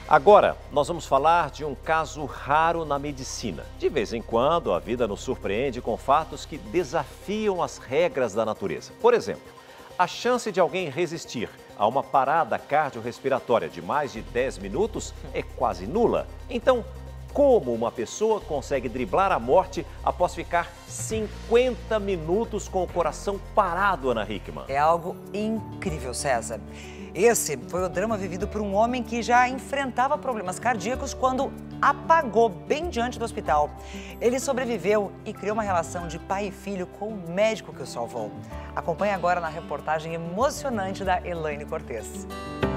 Agora, nós vamos falar de um caso raro na medicina. De vez em quando, a vida nos surpreende com fatos que desafiam as regras da natureza. Por exemplo, a chance de alguém resistir a uma parada cardiorrespiratória de mais de 10 minutos é quase nula. Então, como uma pessoa consegue driblar a morte após ficar 50 minutos com o coração parado, Ana Hickman? É algo incrível, César. Esse foi o drama vivido por um homem que já enfrentava problemas cardíacos quando apagou bem diante do hospital. Ele sobreviveu e criou uma relação de pai e filho com o médico que o salvou. Acompanhe agora na reportagem emocionante da Elaine Cortez.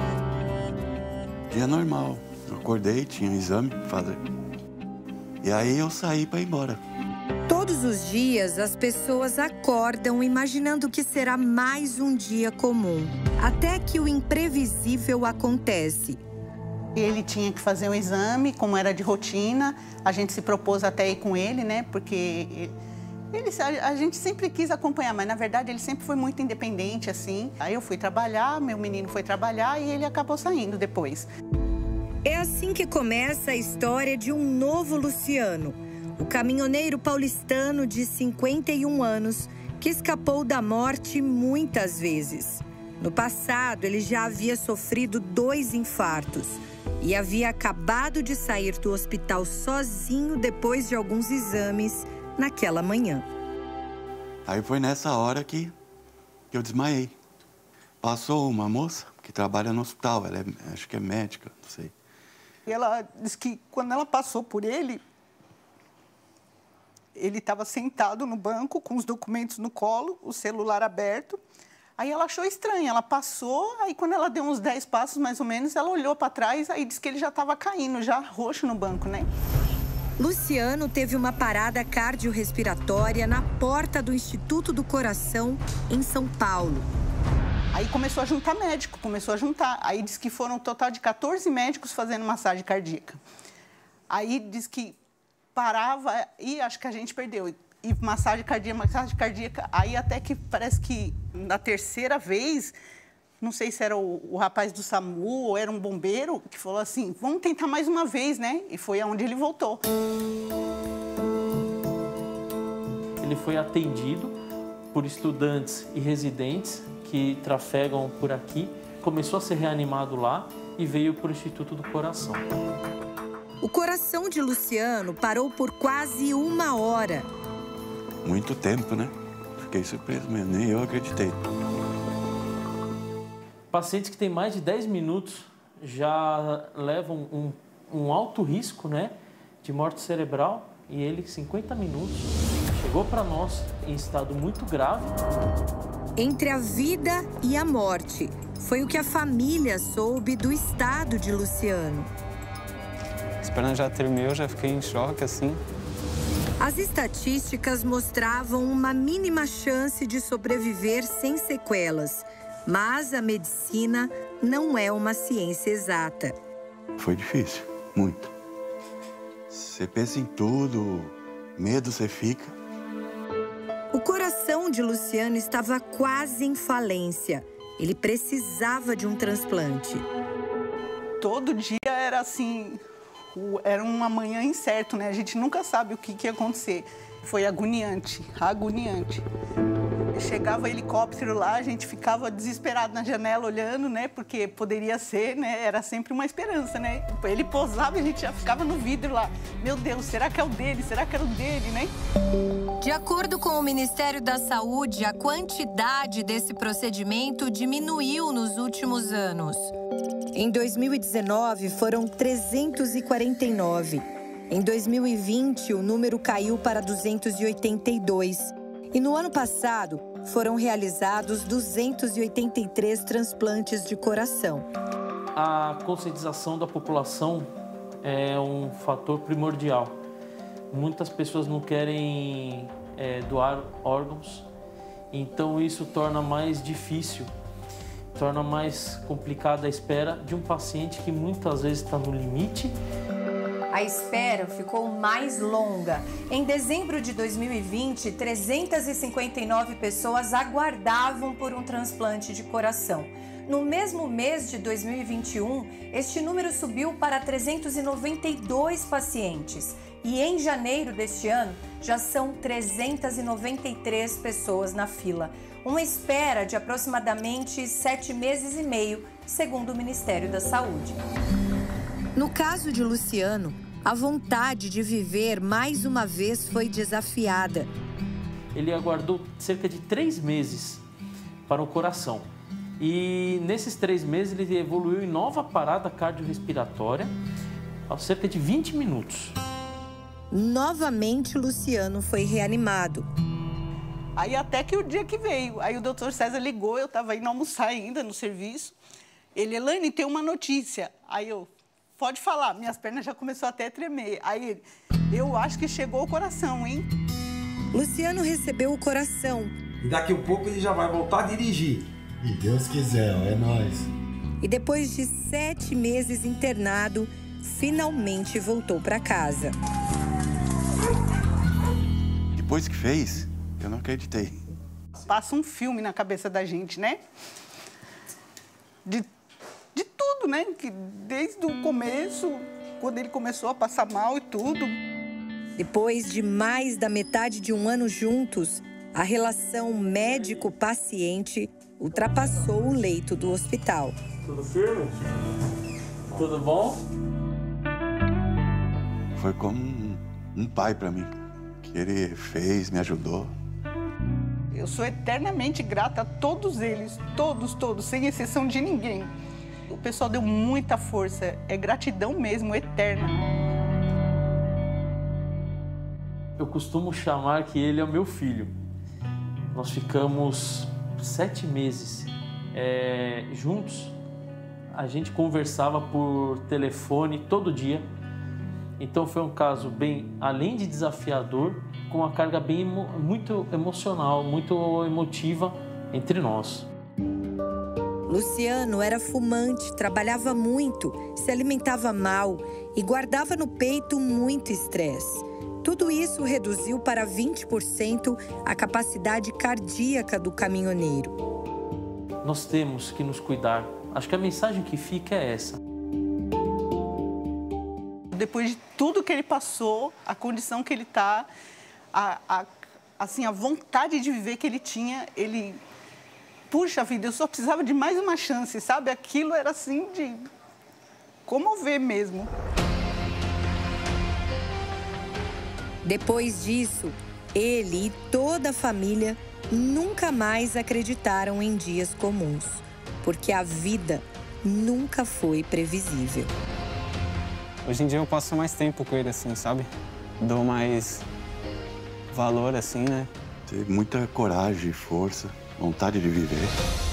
Dia normal. Eu acordei, tinha um exame para fazer. E aí eu saí para ir embora. Todos os dias, as pessoas acordam imaginando que será mais um dia comum. Até que o imprevisível acontece. Ele tinha que fazer um exame, como era de rotina. A gente se propôs até ir com ele, né? Porque a gente sempre quis acompanhar, mas na verdade ele sempre foi muito independente, assim. Aí eu fui trabalhar, meu menino foi trabalhar e ele acabou saindo depois. É assim que começa a história de um novo Luciano. O caminhoneiro paulistano de 51 anos, que escapou da morte muitas vezes. No passado, ele já havia sofrido 2 infartos e havia acabado de sair do hospital sozinho depois de alguns exames naquela manhã. Aí foi nessa hora que eu desmaiei. Passou uma moça que trabalha no hospital, ela acho que é médica, não sei. E ela disse que quando ela passou por ele estava sentado no banco com os documentos no colo, o celular aberto. Aí ela achou estranho, ela passou, aí quando ela deu uns 10 passos mais ou menos, ela olhou para trás, aí disse que ele já estava caindo, já roxo no banco, né? Luciano teve uma parada cardiorrespiratória na porta do Instituto do Coração, em São Paulo. Aí começou a juntar médico, Aí disse que foram um total de 14 médicos fazendo massagem cardíaca. Aí disse que parava e acho que a gente perdeu. E massagem cardíaca. Aí até que parece que na terceira vez, não sei se era o rapaz do SAMU ou era um bombeiro, que falou assim, vamos tentar mais uma vez, né? E foi aonde ele voltou. Ele foi atendido por estudantes e residentes que trafegam por aqui, começou a ser reanimado lá e veio para o Instituto do Coração. O coração de Luciano parou por quase 1 hora. Muito tempo, né? Fiquei surpreso mesmo, nem eu acreditei. Pacientes que têm mais de 10 minutos já levam um alto risco, né, de morte cerebral, e ele, 50 minutos, chegou para nós em estado muito grave. Entre a vida e a morte, foi o que a família soube do estado de Luciano. Esperando já terminou, eu já fiquei em choque, assim. As estatísticas mostravam uma mínima chance de sobreviver sem sequelas, mas a medicina não é uma ciência exata. Foi difícil, muito. Você pensa em tudo, medo você fica. O coração de Luciano estava quase em falência. Ele precisava de um transplante. Todo dia era assim, era uma manhã incerto, né? A gente nunca sabe o que ia acontecer. Foi agoniante, agoniante. Chegava helicóptero lá, a gente ficava desesperado na janela olhando, né? Porque poderia ser, né? Era sempre uma esperança, né? Ele pousava e a gente já ficava no vidro lá. Meu Deus, será que é o dele? Será que era o dele, né? De acordo com o Ministério da Saúde, a quantidade desse procedimento diminuiu nos últimos anos. Em 2019, foram 349. Em 2020, o número caiu para 282. E no ano passado, foram realizados 283 transplantes de coração. A conscientização da população é um fator primordial. Muitas pessoas não querem doar órgãos, então isso torna mais difícil, torna mais complicada a espera de um paciente que muitas vezes está no limite. A espera ficou mais longa. Em dezembro de 2020, 359 pessoas aguardavam por um transplante de coração. No mesmo mês de 2021, este número subiu para 392 pacientes. E em janeiro deste ano, já são 393 pessoas na fila. Uma espera de aproximadamente 7 meses e meio, segundo o Ministério da Saúde. No caso de Luciano, a vontade de viver mais uma vez foi desafiada. Ele aguardou cerca de 3 meses para o coração. E nesses 3 meses ele evoluiu em nova parada cardiorrespiratória aos cerca de 20 minutos. Novamente, Luciano foi reanimado. Aí até que o dia que veio, aí o doutor César ligou, eu estava indo almoçar ainda no serviço. Ele, Elaine, tem uma notícia. Aí eu, pode falar, minhas pernas já começaram até a tremer. Aí ele, eu acho que chegou o coração, hein? Luciano recebeu o coração. E daqui a pouco ele já vai voltar a dirigir. E Deus quiser, é nóis. E depois de 7 meses internado, finalmente voltou para casa. Depois que fez, eu não acreditei. Passa um filme na cabeça da gente, né? De tudo, né? Que desde o começo, quando ele começou a passar mal e tudo. Depois de mais da metade de um ano juntos, a relação médico-paciente ultrapassou o leito do hospital. Tudo firme? Tudo bom? Foi como um pai para mim, que ele fez, me ajudou. Eu sou eternamente grata a todos eles, todos, sem exceção de ninguém. O pessoal deu muita força, é gratidão mesmo, eterna. Eu costumo chamar que ele é o meu filho. Nós ficamos 7 meses juntos. A gente conversava por telefone todo dia. Então foi um caso bem, além de desafiador, com uma carga bem muito emocional, muito emotiva entre nós. Luciano era fumante, trabalhava muito, se alimentava mal e guardava no peito muito estresse. Tudo isso reduziu para 20% a capacidade cardíaca do caminhoneiro. Nós temos que nos cuidar. Acho que a mensagem que fica é essa. Depois de tudo que ele passou, a condição que ele está, assim, a vontade de viver que ele tinha, ele... Puxa vida, eu só precisava de mais uma chance, sabe? Aquilo era assim de comover mesmo. Depois disso, ele e toda a família nunca mais acreditaram em dias comuns, porque a vida nunca foi previsível. Hoje em dia eu passo mais tempo com ele, assim, sabe? Dou mais valor, assim, né? Teve muita coragem, força, vontade de viver.